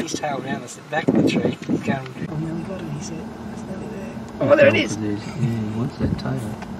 his tail around the back of the tree. Going, I nearly got it, he said. It's nearly there. oh, there it is. Yeah, he wants that tail.